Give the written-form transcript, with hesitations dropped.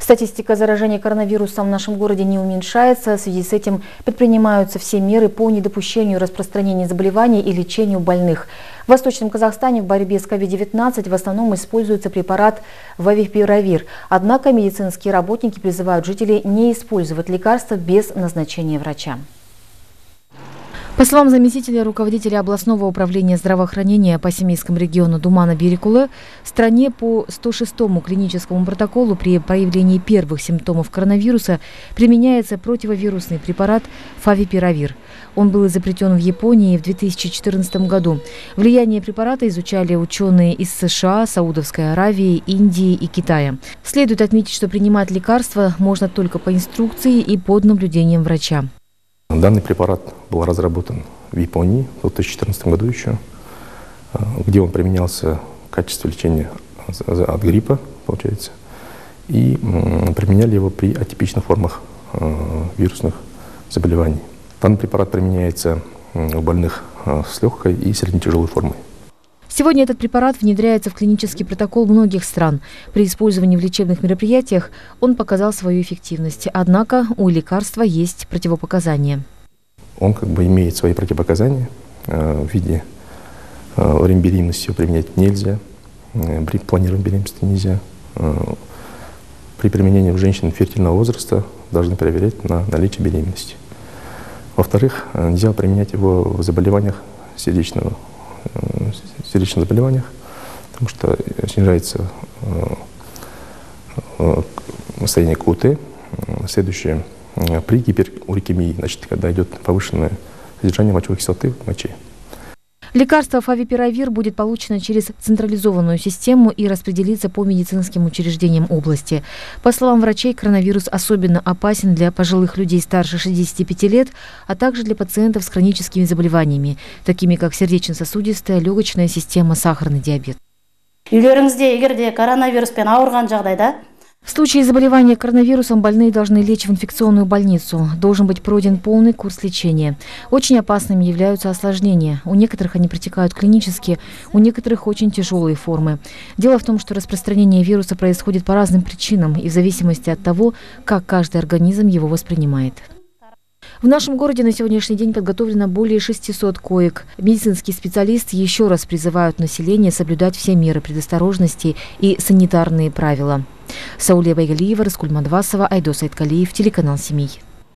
Статистика заражения коронавирусом в нашем городе не уменьшается. В связи с этим предпринимаются все меры по недопущению распространения заболеваний и лечению больных. В Восточном Казахстане в борьбе с COVID-19 в основном используется препарат фавипиравир. Однако медицинские работники призывают жителей не использовать лекарства без назначения врача. По словам заместителя руководителя областного управления здравоохранения по Семейскому региону Думана Берекулы, в стране по 106-му клиническому протоколу при проявлении первых симптомов коронавируса применяется противовирусный препарат фавипиравир. Он был изобретен в Японии в 2014 году. Влияние препарата изучали ученые из США, Саудовской Аравии, Индии и Китая. Следует отметить, что принимать лекарства можно только по инструкции и под наблюдением врача. Данный препарат был разработан в Японии в 2014 году еще, где он применялся в качестве лечения от гриппа, получается, и применяли его при атипичных формах вирусных заболеваний. Данный препарат применяется у больных с легкой и средне-тяжелой формой. Сегодня этот препарат внедряется в клинический протокол многих стран. При использовании в лечебных мероприятиях он показал свою эффективность. Однако у лекарства есть противопоказания. Он имеет свои противопоказания. В виде во время беременности его применять нельзя, при планировании беременности нельзя. При применении у женщин фертильного возраста должны проверять на наличие беременности. Во-вторых, нельзя применять его в заболеваниях сердечных заболеваниях, потому что снижается состояние КУТ. Следующее, при гиперурикемии, значит, когда идет повышенное содержание мочевой кислоты в моче. Лекарство фавипиравир будет получено через централизованную систему и распределится по медицинским учреждениям области. По словам врачей, коронавирус особенно опасен для пожилых людей старше 65 лет, а также для пациентов с хроническими заболеваниями, такими как сердечно-сосудистая, легочная система, сахарный диабет. В случае заболевания коронавирусом больные должны лечь в инфекционную больницу. Должен быть пройден полный курс лечения. Очень опасными являются осложнения. У некоторых они протекают клинически, у некоторых очень тяжелые формы. Дело в том, что распространение вируса происходит по разным причинам и в зависимости от того, как каждый организм его воспринимает. В нашем городе на сегодняшний день подготовлено более 600 коек. Медицинские специалисты еще раз призывают население соблюдать все меры предосторожности и санитарные правила. Саулия Байгалиева, Раскуль Мадвасова, Айдос Айткалиев, телеканал «Семей».